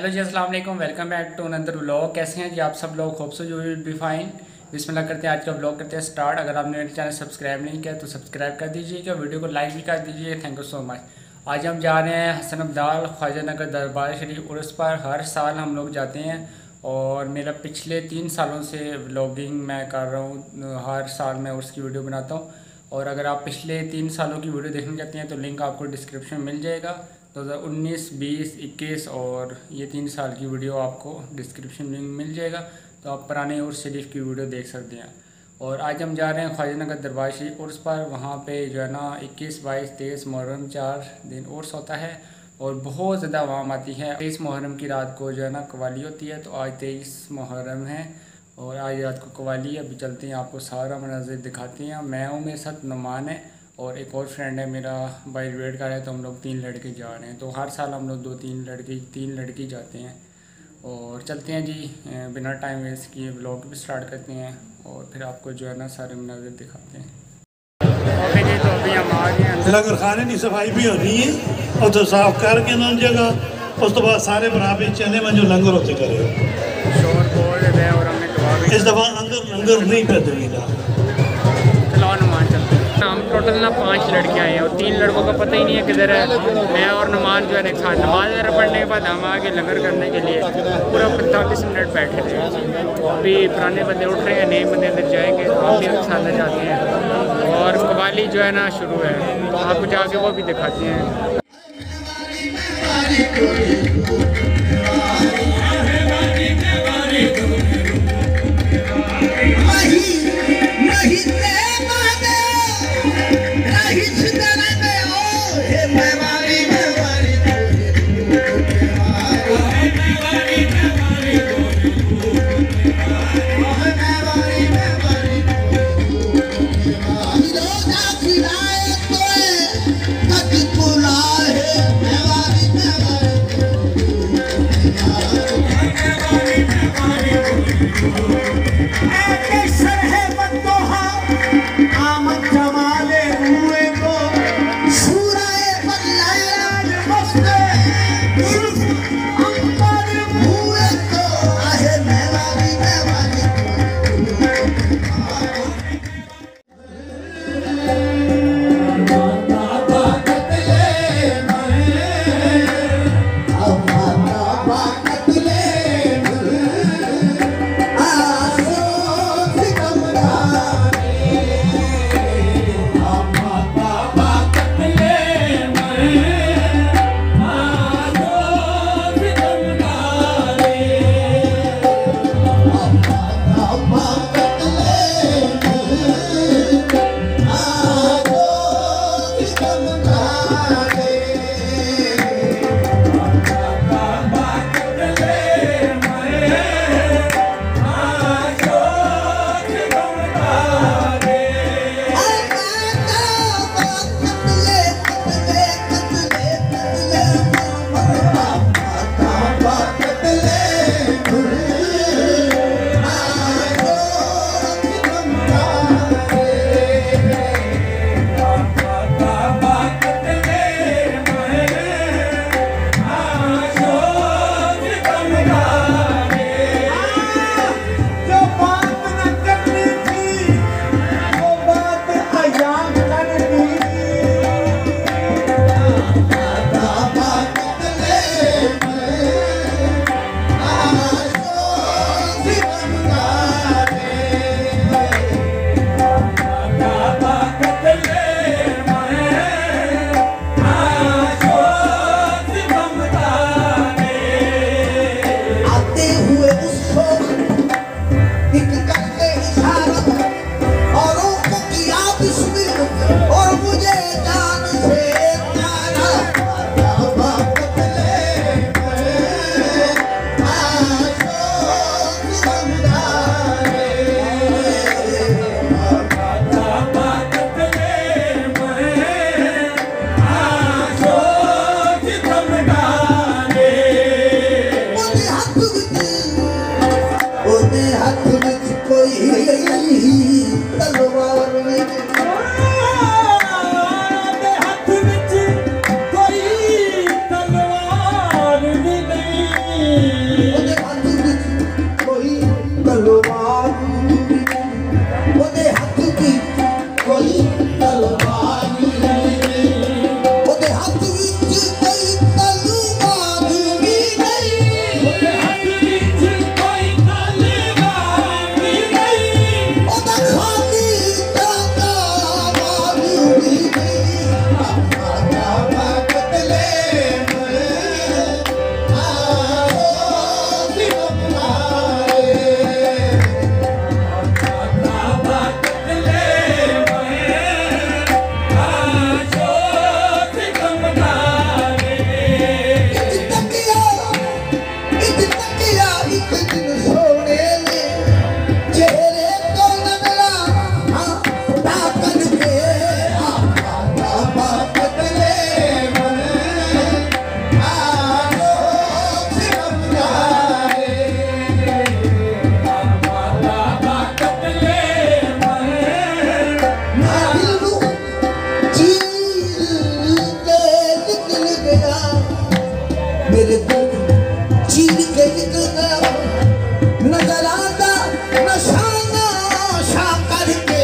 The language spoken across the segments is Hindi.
हेलो जी, अस्सलाम वालेकुम। Welcome back to another vlog. कैसे हैं जी आप सब लोग? Hope so you will be fine. बिस्मिल्लाह करते हैं, आज का व्लॉग करते हैं स्टार्ट। अगर आपने मेरे चैनल सब्सक्राइब नहीं किया तो सब्सक्राइब कर दीजिएगा, वीडियो को लाइक भी कर दीजिए। Thank you so much. आज हम जा रहे हैं हसन अब्दाल ख्वाजा नगर दरबार शरीफ उर्स पर। हर साल हम लोग जाते हैं और मेरा पिछले 3 सालों से व्लॉगिंग मैं कर रहा हूँ। हर साल मैं उर्स की वीडियो बनाता हूँ और अगर आप पिछले 3 सालों की वीडियो देखना चाहते हैं तो लिंक आपको डिस्क्रिप्शन में मिल जाएगा। 2019, 20, 21 और ये 3 साल की वीडियो आपको डिस्क्रिप्शन में मिल जाएगा, तो आप पुराने उर्स शरीफ की वीडियो देख सकते हैं। और आज हम जा रहे हैं ख्वाजा नगर दरबार शरीफ उर्स पर। वहाँ पे जो है ना 21, 22, 23 मुहर्रम 4 दिन उर्स होता है और बहुत ज़्यादा आवाम आती है। 23 मुहर्रम की रात को जो है ना कवाली होती है, तो आज 23 मुहर्रम है और आज रात को कवाली है। अभी चलते हैं, आपको सारा मनाज़िर दिखाते हैं। मैं हूँ, मेरे साथ नुमान है और एक और फ्रेंड है मेरा, भाई वेट कर रहा है, तो हम लोग 3 लड़के जा रहे हैं। तो हर साल हम लोग 3 लड़के जाते हैं और चलते हैं जी। बिना टाइम वेस्ट किए व्लॉग भी स्टार्ट करते हैं और फिर आपको जो है ना सारे मनाज़िर दिखाते हैं। ओके जी, तो अभी हम आ गए हैं। लंगर खाने की सफाई भी होनी है और तो साफ करके ना जगह, उस तो बाद सारे बराबर चने में जो लंगर होते करे। शोर बोल रहे हैं और हमने दुआ भी। इस दफ़ा अंदर लंगर नहीं कर देगा। चलो नुमान चलते हैं। हम टोटल ना 5 लड़के आए हैं और 3 लड़कों का पता ही नहीं है किधर है। मैं और नुमान जो है एक साथ नमाज वगैरह पढ़ने के बाद हम आगे लंगर करने के लिए पूरा 45 मिनट बैठे थे। अभी पुराने बंदे उठ रहे हैं, नए बंदे अंदर जाएंगे तो हम भी उनके साथ जाते हैं। और कवाली जो है ना शुरू है, आपको जाके वो भी दिखाते हैं। नजर आता नशाना शा करके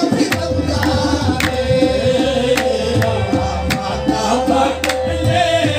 Yeah.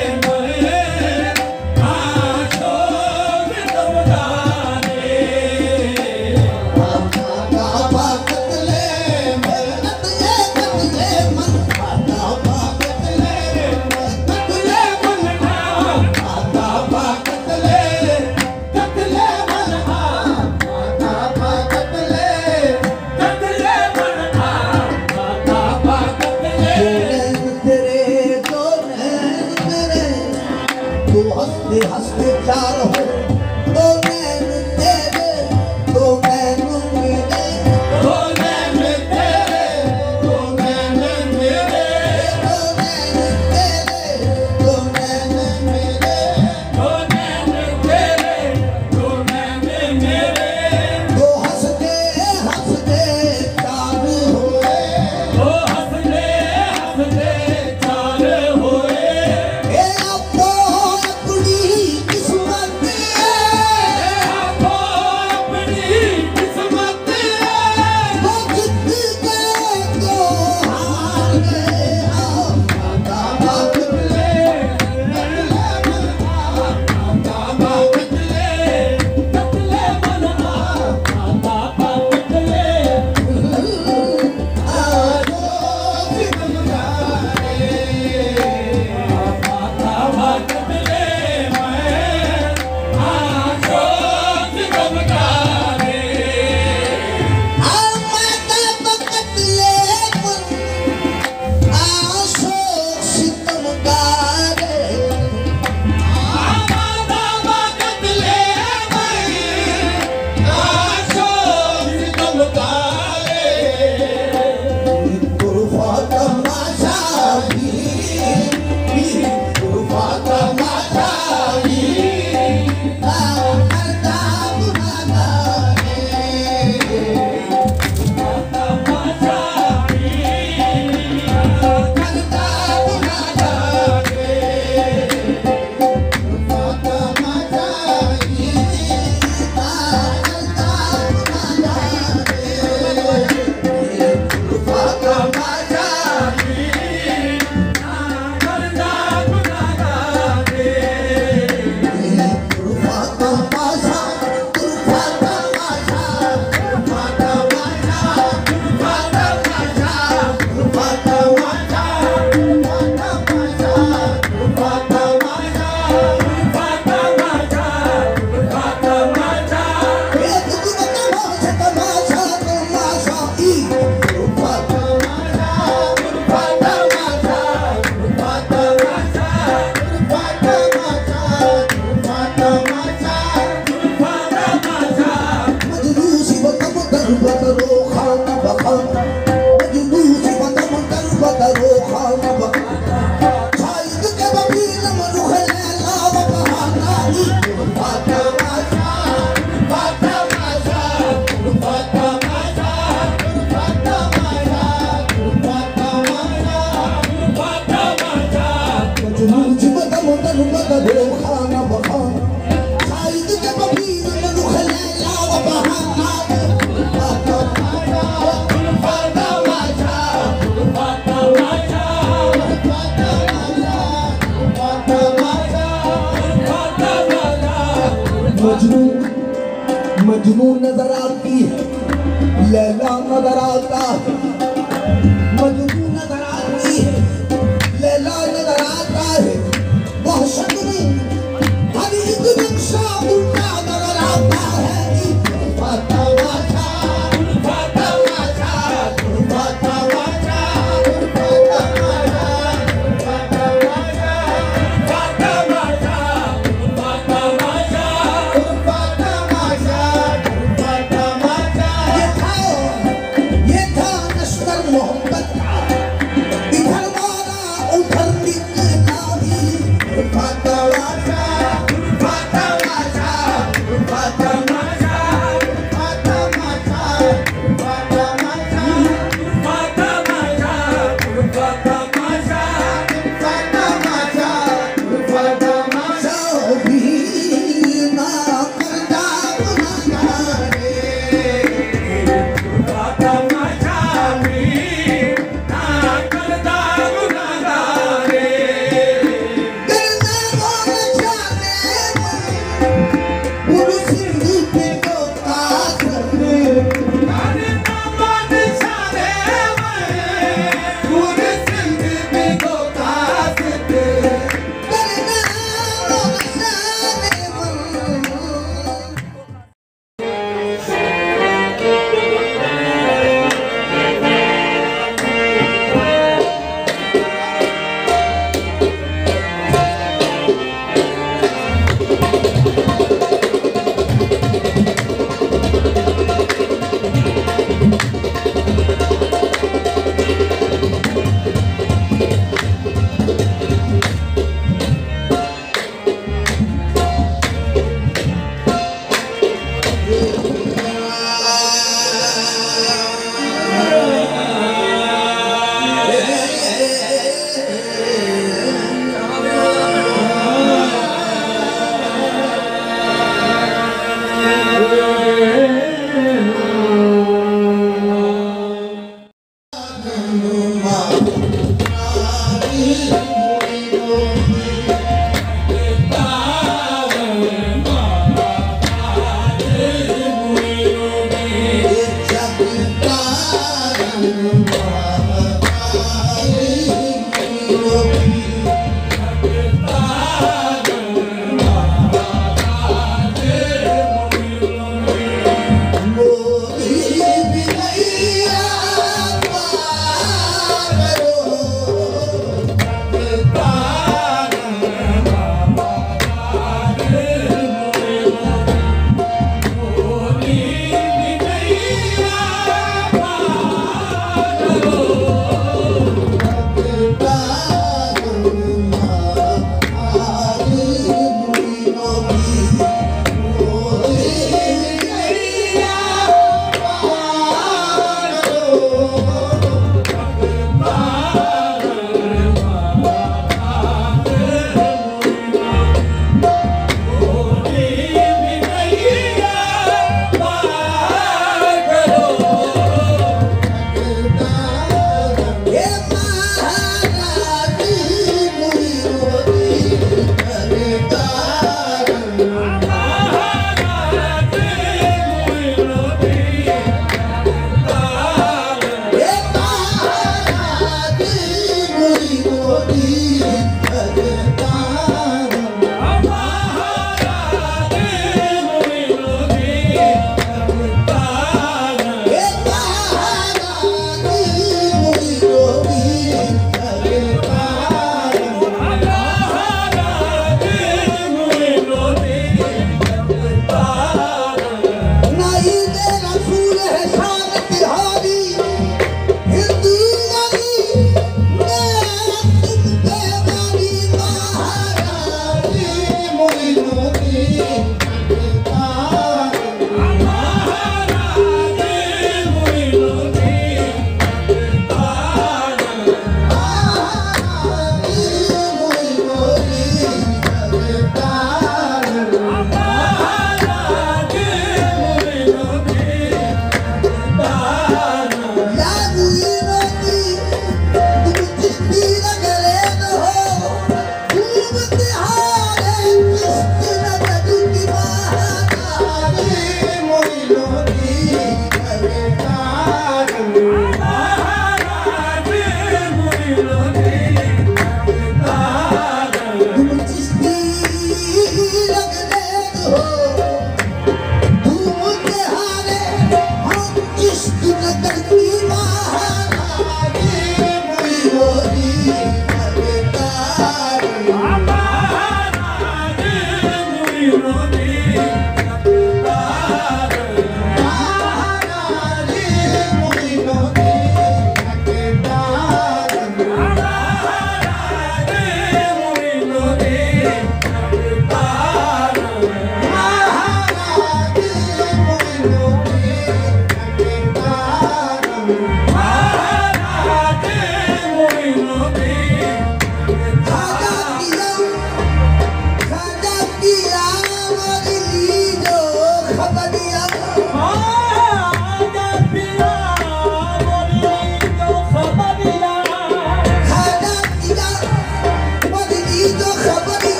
मजनू मजनू नजर आती है, लैला नजर आता है। मजनू नजर आती है, लैला नजर आता है। वहशत में हर एक नक्शा उल्टा नजर आता है।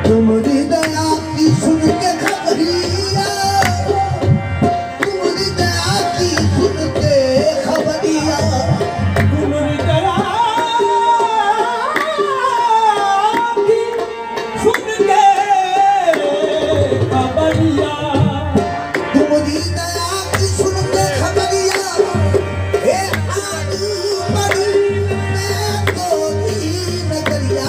तुम्हारी दया की सुन के खबरिया, तुम्हारी दया की सुन के खबरिया, तुम्हारी दया की सुन के खबरिया, तुम्हारी दया की सुन के खबरिया, हे आदू बड़ी मैं तो दीन नगरिया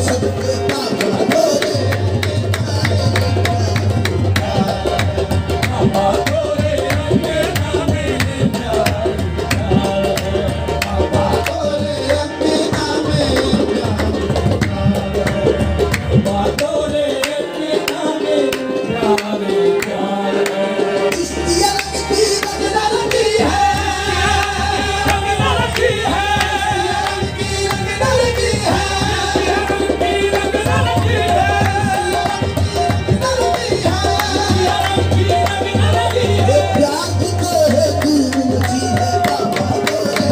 सदके बाबा तोरे बाबा तोरे अंगना में प्यार बाबा तोरे अंगना में बाबा तोरे अंगना में प्यार प्यार चिश्तिया की रंगना रंगी है रंगना रखी है रंगना रंगी है रंगना रखी है प्यार को है तू मुझी है बाबा तोरे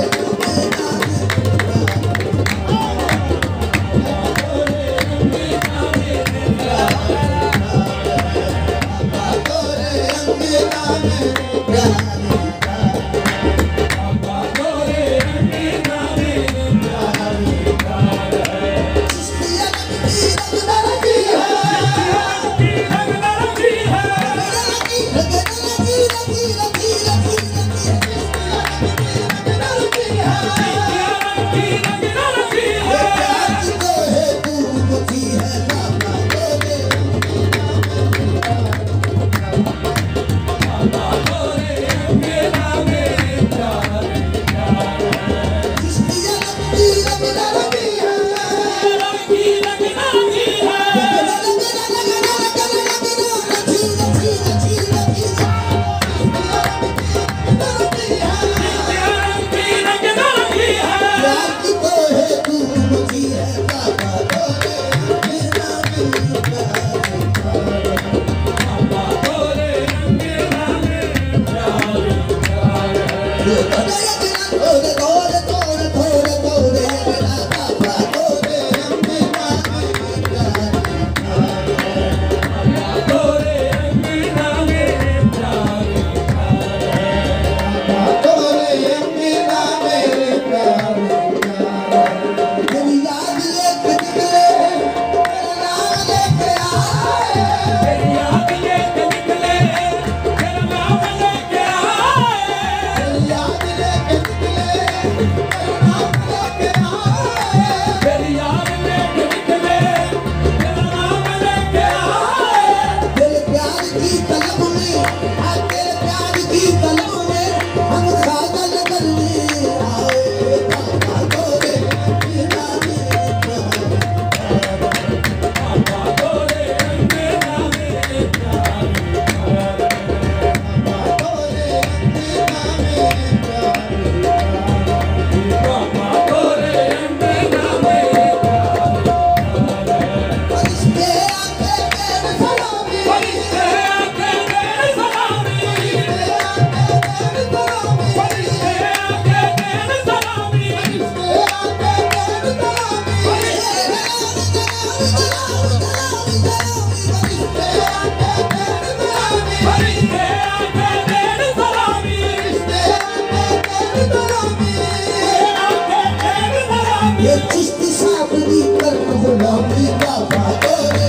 ये चिश्ती साबरी कर गुलामी बाबा तोरे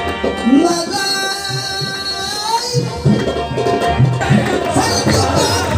मलाई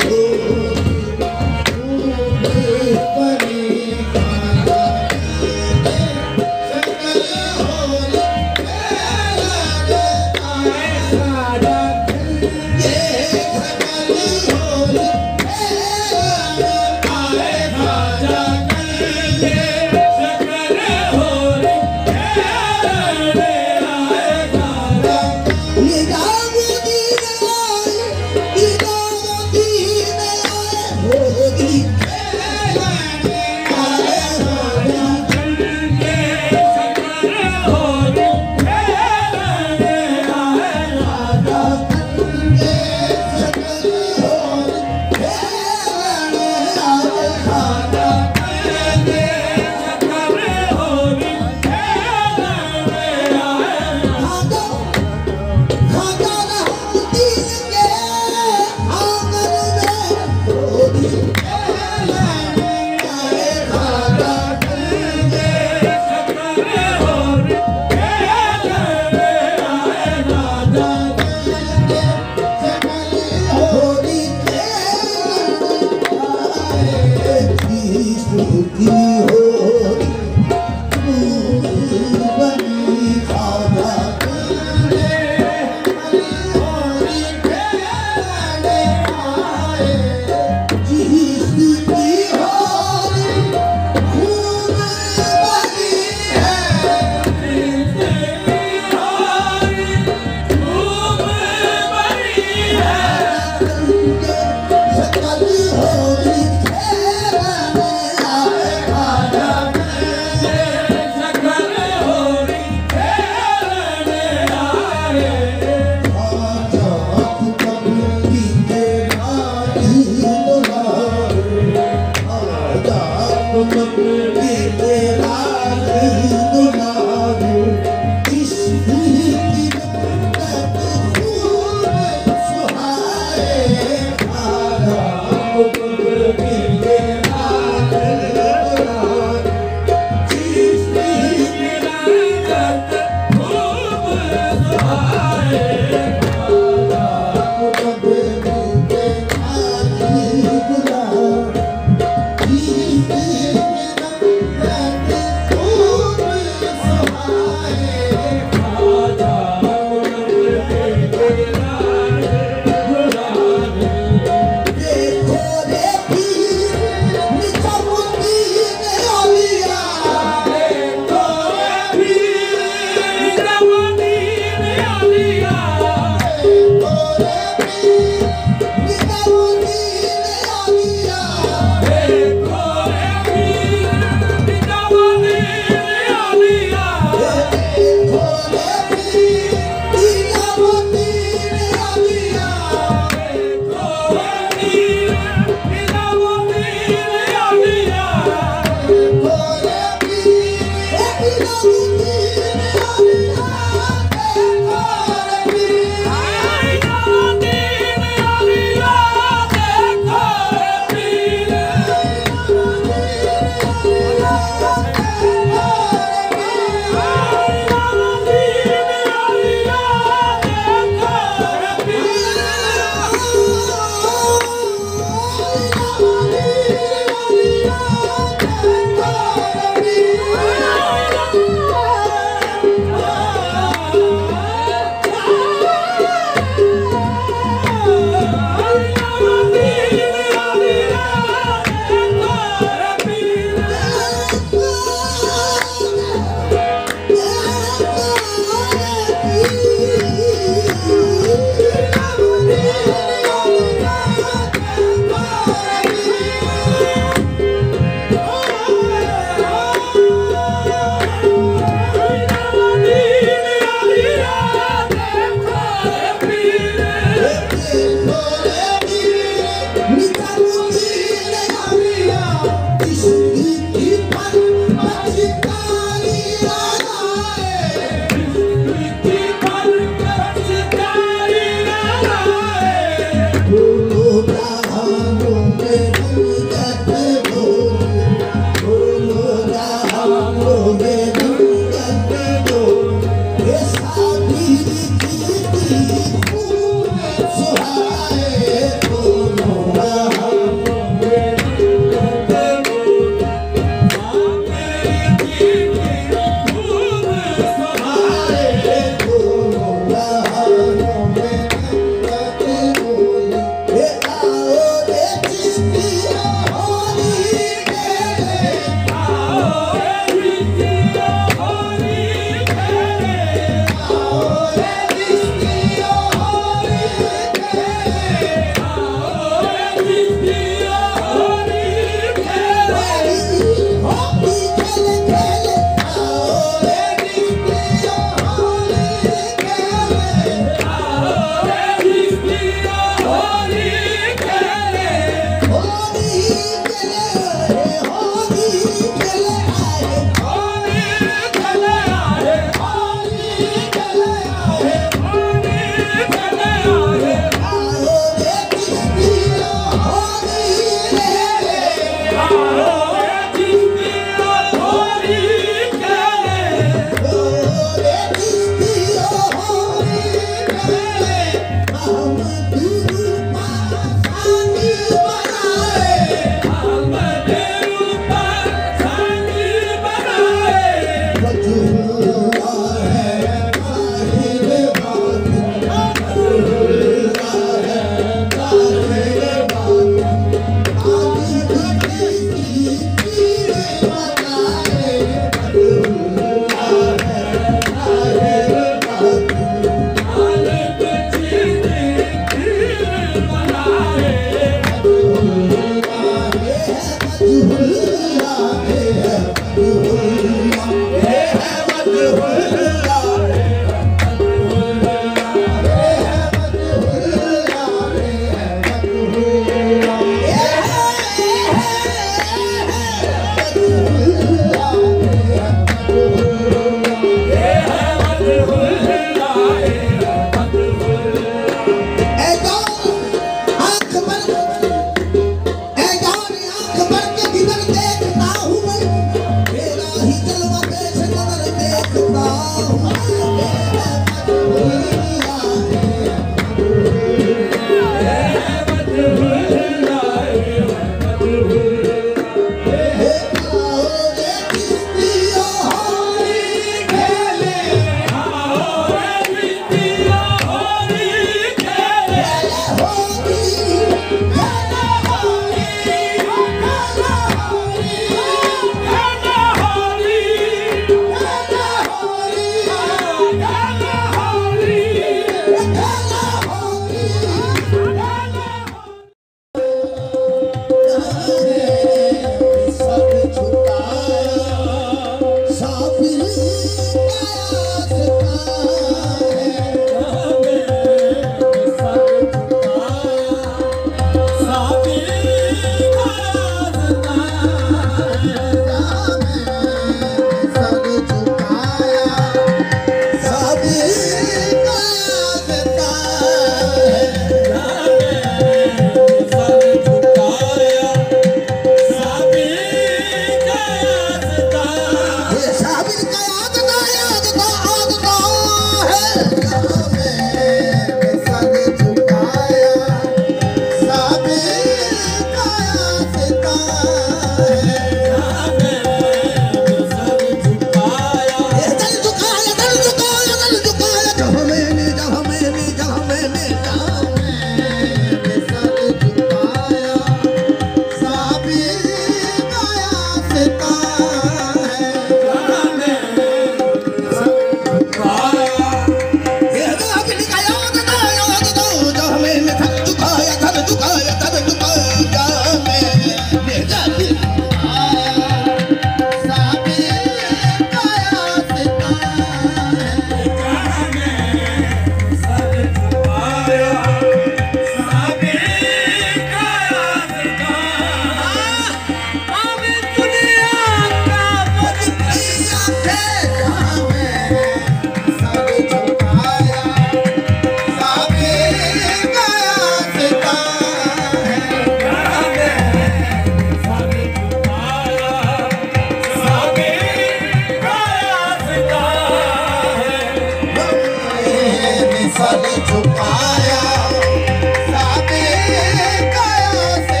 झुकाया साबे काया से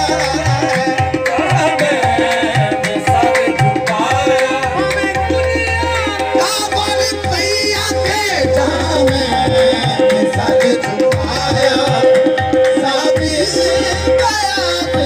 काबल पैया के जामे सज झुकाया साबे काया से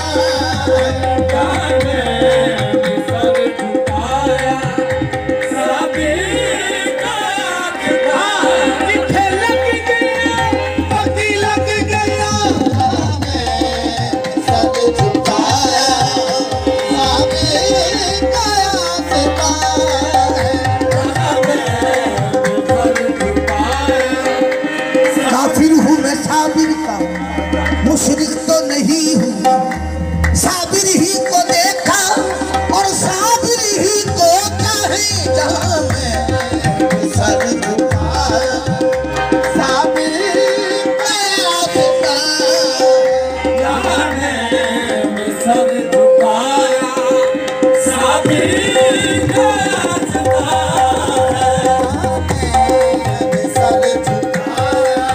मुशरिक तो नहीं हूँ, साबिर ही को देखा और साबिर ही को चाहे जहाँ मैं सर झुकाया साबिर काया से जहाँ मैं सर झुकाया साबिर काया से सर झुकाया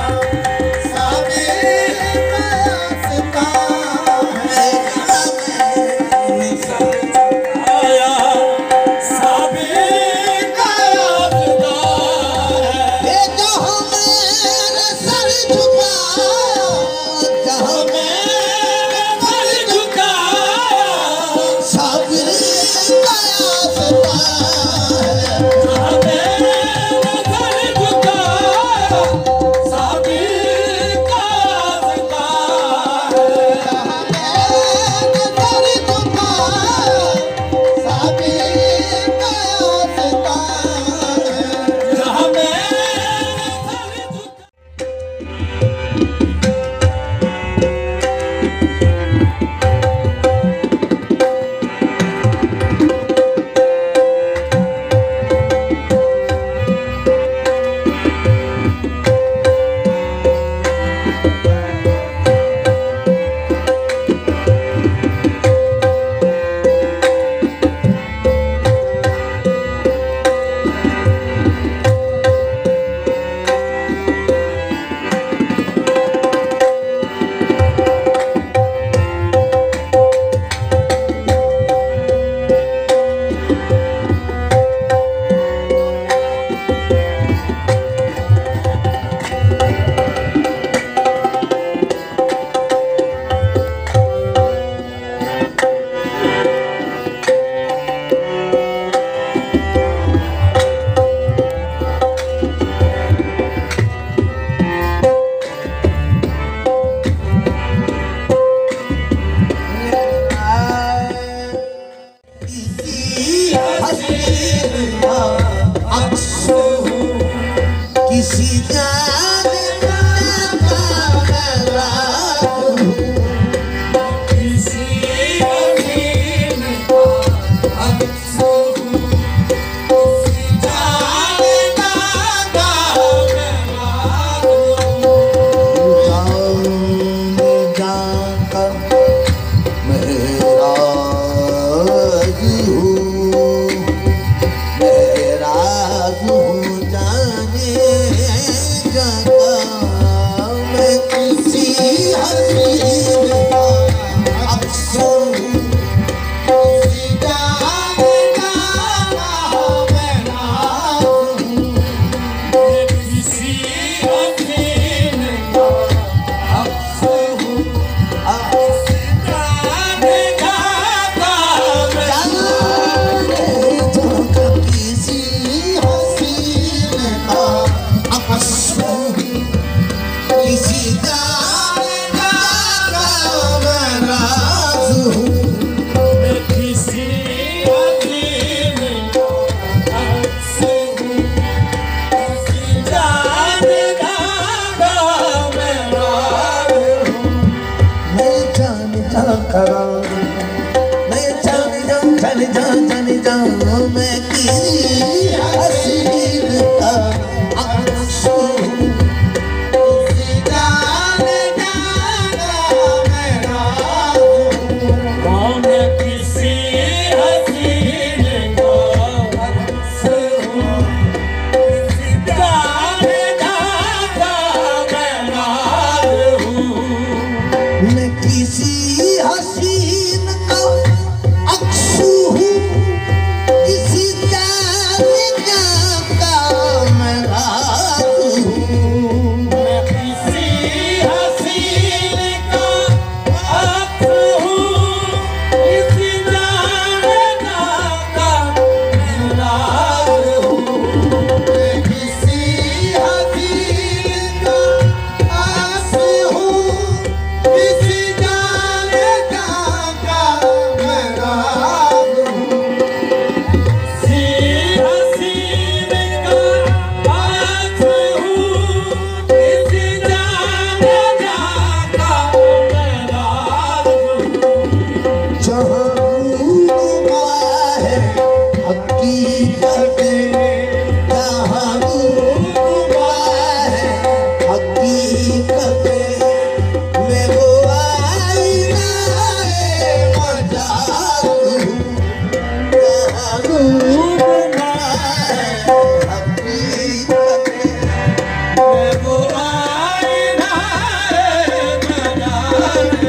हकीकत में वो आईना है मजाक मालूम है हकीकत में वो आईना है मजाक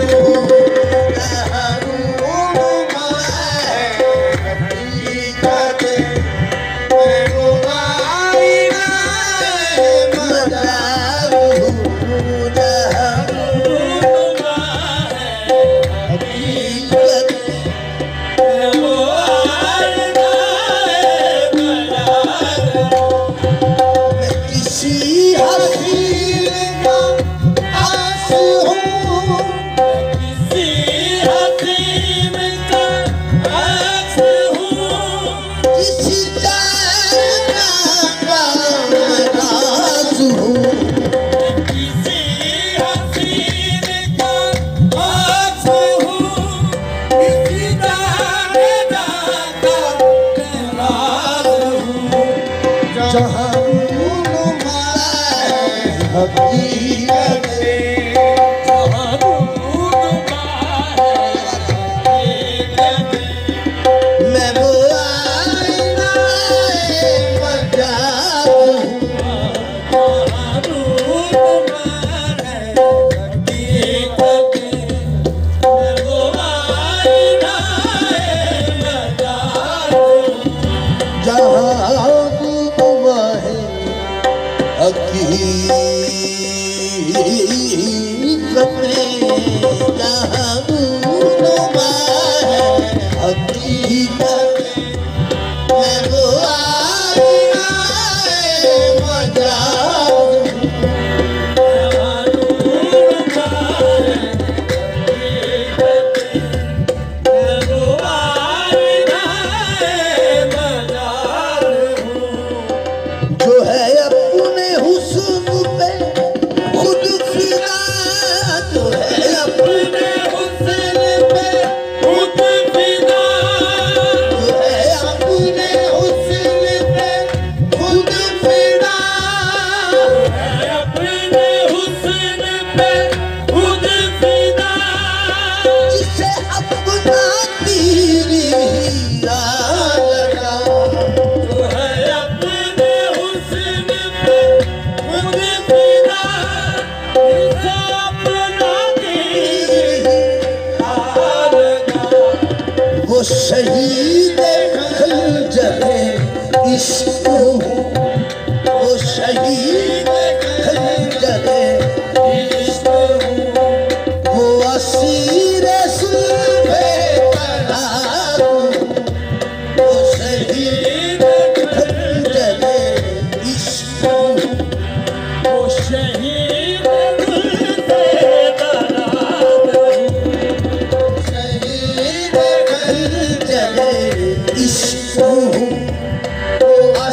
शहीद खंजरे इश्क वो शहीद खंजरे इश्क वो असीर सुल्फे करार वो शहीद खंजरे इश्क वो शहीद सुल्फे करार शहीद खंजरे इश्क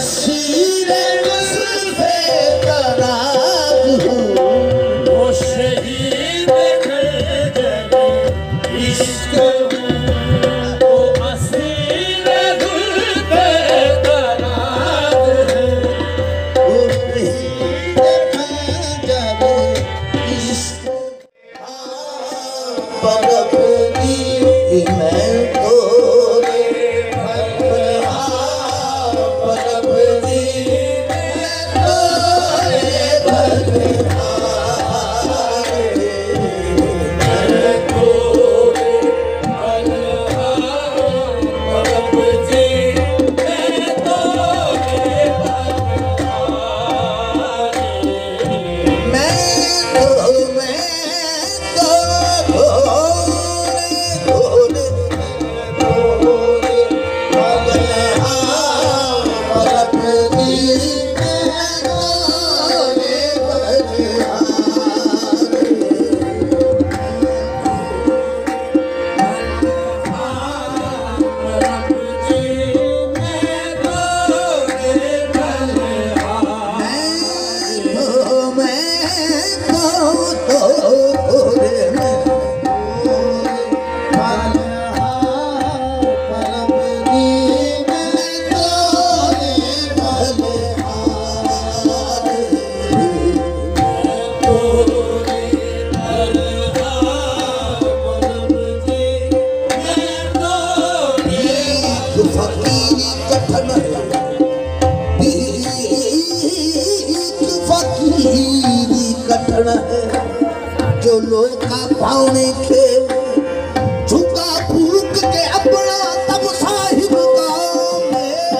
कठिन है जो लोग का पाने के झुका फूक के अपना तब साहिब काम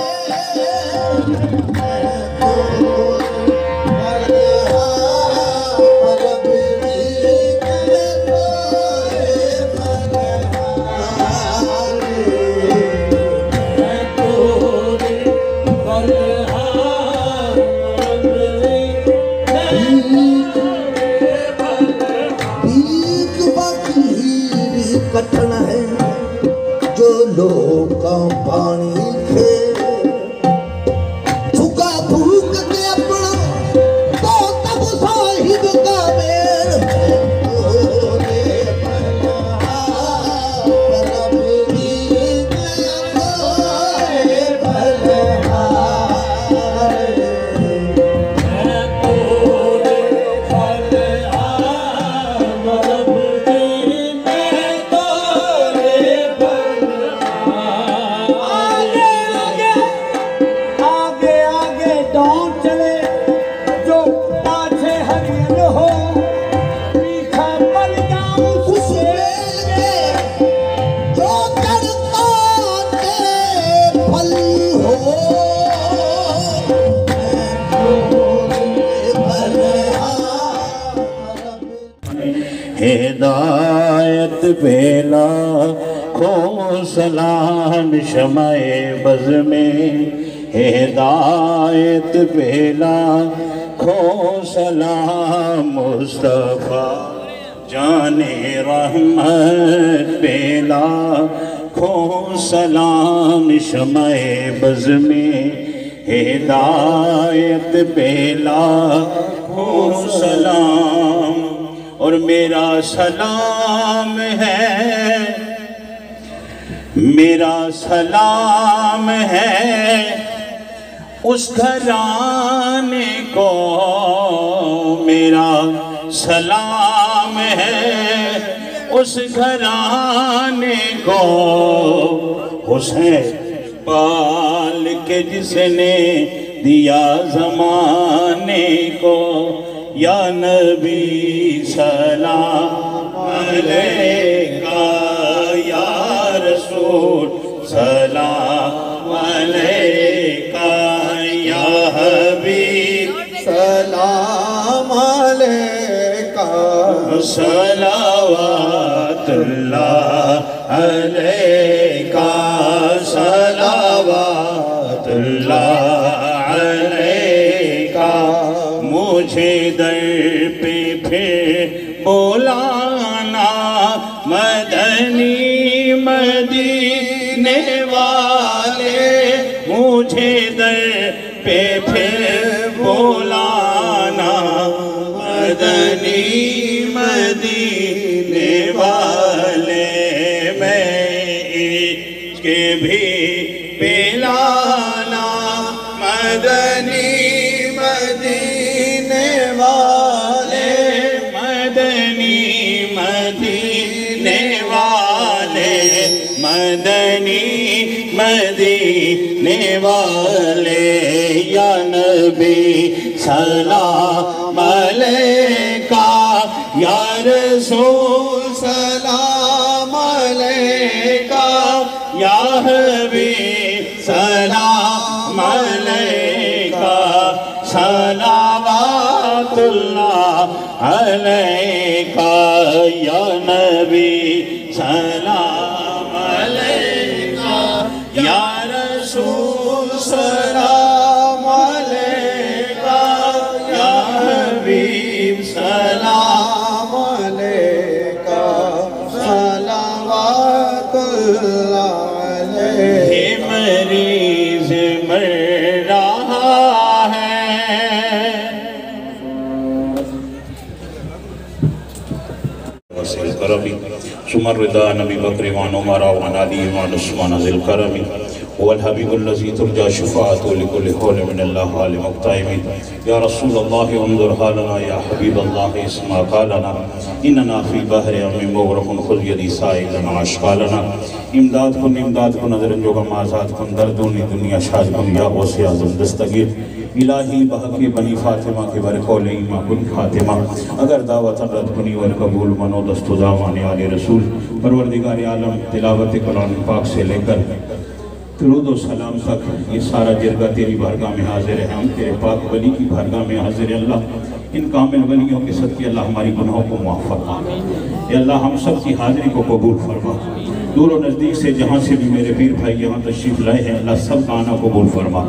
कठिन है जो लोग का पानी खे झुका भूख के अपना तो तब साहिब का मेल हिदायत बेला खो सलाम शमाए बज़ में हिदायत बेला खो सलाम मुस्तफ़ा जाने रहमत बेला खो सलाम शमाए बज़ में हिदायत बेला खो सलाम और मेरा सलाम है उस घराने को, मेरा सलाम है उस घराने को, हुसैन पाल के जिसने दिया ज़माने को। या नबी सलाम अलैका, या रसूल सलाम अलैका, या हबीब सलाम अलैका, सलावतुल्लाह अलैका, सलावतुल्लाह अलैका। मुझे दर पे फिर बुलाना मदनी मदीने वाले, मुझे दर पे फिर बुलाना मदनी मदीने वाले। मैं इश्क भी पिलाना मदनी मदीने वाले, मदनी मदीने वाले, मदनी मदीने वाले। या नबी सलाम अलैका, या रसूल सलाम अलैका, या हबीब सलाम अलैका, सलावतुल्लाह अलैका। या नबी सलाम अलैका, या रसूल सलाम अलैका, या हबीब सलाम अलैका, सलावतुल्लाह अलैका। मरीज़ मर रहा है, वसील करमी सुमर रिदा नबी बकरी वान उमर वान अली वान उस्मान ज़िल करमी वल हबीबुल लज़ी तुरजा शफ़ाअतु लिकुल्लि हौल मिनल्लाह अल मुक़ताइम। या रसूलल्लाह उन्ज़ुर हालना, या हबीबल्लाह इस्मा क़ालना, इन्नना फ़ी बहरि अम्मिन मुग़रक़ुन ख़ुज़ यदी साइलना अशक़ालना। इमदाद कुन नज़रन जोगा माज़ाद कुन दर्दुनी दुनिया शाद कुन, या गौसे आज़म दस्तगीर। इलाही बहक़ बनी फ़ातिमा के बरकौल ईमा कुन ख़ातिमा अगर दावत रद्द कुनी वल कबूल मनो दस्तुज़ामान आले रसूल परवरदिगार आलम तिलावत कुरान पाक से लेकर दुरूद व सलाम तक ये सारा जिरगा तेरी बारगाह में हाजिर है। हम तेरे पाक वली की बारगाह में हाजिर है अल्लाह। इन कामिल वलियों के सदक़े अल्लाह हमारी गुनाहों को माफ़ फरमा। या अल्लाह हम सब की हाज़िरी को कबूल फरमा। दूर और नज़दीक से जहाँ से भी मेरे पीर भाई यहाँ तशरीफ़ लाए हैं अल्लाह सब का आना कबूल फरमा।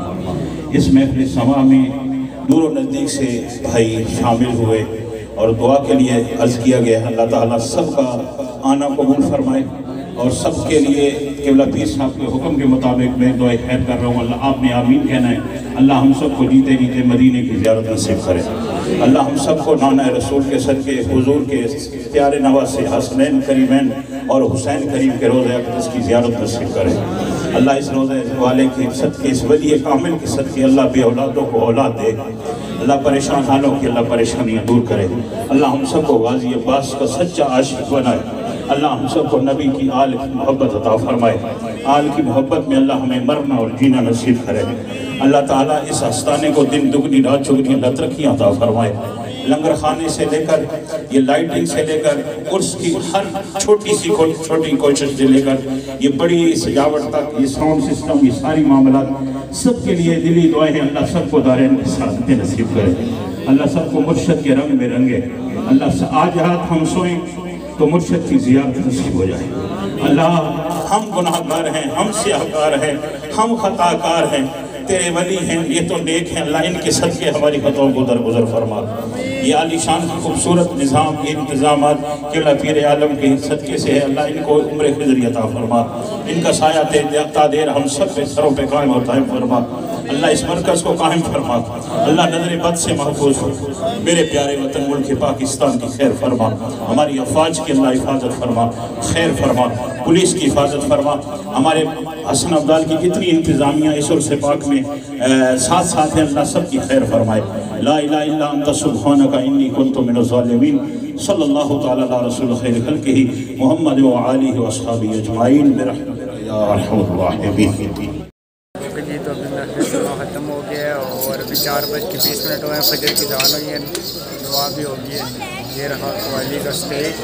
इस महफ़िल समा में दूर और नज़दीक से भाई शामिल हुए और दुआ के लिए अर्ज़ किया गया है। अल्लाह ताला सब का आना कबूल फरमाए और सब के लिए क़िबला पीर साहब के हुक्म के मुताबिक मैं दुआ खैर कर रहा हूँ। अल्लाह आपने आमीन कहना है। अल्लाह हम सबको जीते जीते मदीने की ज़ियारत नसीब करे। अल्लाह हम सबको नाना रसूल के सदक़े हुज़ूर के प्यारे नवासे हसनैन करीमैन और हुसैन करीम के रोज़े अक़दस की ज़ियारत नसीब करे। अल्लाह इस रोज़े वाले के सदक़े इस वली कामिल के सदक़े अल्लाह बे औलादों को औलाद दे। अल्लाह परेशान हालों की अल्लाह परेशानियाँ दूर करे। अल्लाह हम सबको गाज़ी अब्बास का सच्चा आशिक़ बनाए। अल्लाह हम सबको नबी की आल की मोहब्बत अता फरमाए। आल की मोहब्बत में अल्लाह हमें मरना और जीना नसीब करे। अल्लाह ताला इस आस्ताने को दिन दुगनी रात चौगनी अल्लाह तरक्कियाँ अता फरमाए। लंगर खाने से लेकर ये लाइटिंग से लेकर उर्स की हर छोटी सी छोटी कोशिश से लेकर ये बड़ी सजावट तक ये साउंड सिस्टम ये सारी मामला सबके लिए दिली दुआएं हैं। अल्लाह सबको दारेन की सादतें नसीब करे। अल्लाह सबको मुर्शद के रंग में रंगे। अल्लाह आज रात हम सोएं तो मुर्शद की ज़ियारत नसीब हो जाए। अल्लाह हम गुनाहगार हैं, हम सियाहकार हैं, हम खताकार हैं, तेरे वली हैं, ये तो नेक हैं। अल्लाह इनके सदक़े हमारी खतों को दरगुजर फरमा। ये आलीशान खूबसूरत निज़ाम ये इंतज़ामात क़िबला पीर आलम के सदक़े से है। अल्लाह इनको उम्र खिज़री अता फरमा। इनका साया तादेर हम सब पे सरों पे कायम और दायम फरमा। अल्लाह इस मरकज़ को कायम फरमा। अल्लाह नज़र बद से महफूज हो। मेरे प्यारे वतन मुल्क पाकिस्तान की खैर फरमा। हमारी अफवाज की अल्लाह हिफाजत फरमा, खैर फरमा। पुलिस की हिफाजत फरमा। हमारे हसन अब्दाल की जितनी इंतज़ामिया इस उर्स पाक में साथ साथ हैं अल्लाह सब की खैर फरमाए। ला इलाहा इल्ला अंता सुब्हानका इन्नी कुन्तु मिनज़ ज़ालिमीन। सल्लल्लाहु तआला अला रसूल खैर खल्क़िही मुहम्मद व आलिहि व अस्हाबिही अजमाइन बिरहमतिका या अरहमर राहिमीन। जी तो अभी महफ़िल समा ख़त्म हो गया है और अभी 4:20 हुए हैं। फजर की जान हुई है, दुआ भी हो गई है। ये रहा कवाली का स्टेज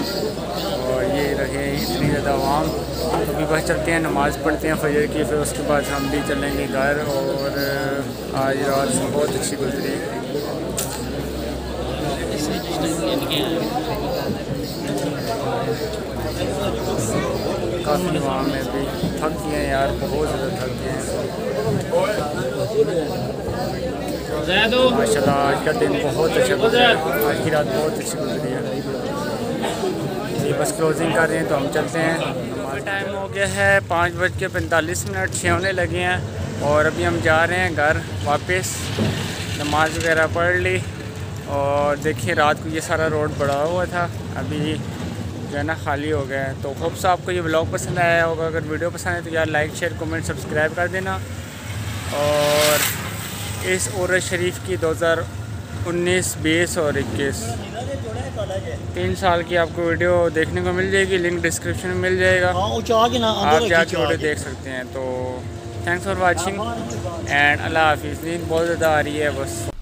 और ये रहे इतनी ज़्यादा आवाम। तो अभी बस चलते हैं, नमाज़ पढ़ते हैं फजर की, फिर उसके बाद हम भी चलेंगे घर। और आज रात बहुत अच्छी गुजरी। काफ़ी आवाम है, अभी थक गए हैं यार, बहुत ज़्यादा थक गए हैं माशाल्लाह। आज का दिन बहुत अच्छा गुजरा, आज की रात बहुत अच्छी गुजरी है। ये बस क्लोजिंग कर रहे हैं तो हम चलते हैं। हमारा टाइम हो गया है 5:45, 6 होने लगे हैं और अभी हम जा रहे हैं घर वापस। नमाज वगैरह पढ़ ली और देखिए रात को ये सारा रोड बढ़ा हुआ था, अभी जो है ना खाली हो गया है। तो होप से आपको ये व्लॉग पसंद आया होगा। अगर वीडियो पसंद आए तो यार लाइक शेयर कमेंट सब्सक्राइब कर देना। और इस उर्स शरीफ की 2019, 20 और 21 3 साल की आपको वीडियो देखने को मिल जाएगी। लिंक डिस्क्रिप्शन में मिल जाएगा, आप जाके वीडियो देख सकते हैं। तो थैंक्स फॉर वॉचिंग एंड अल्लाह हाफिज़। नींद बहुत ज़्यादा आ रही है बस।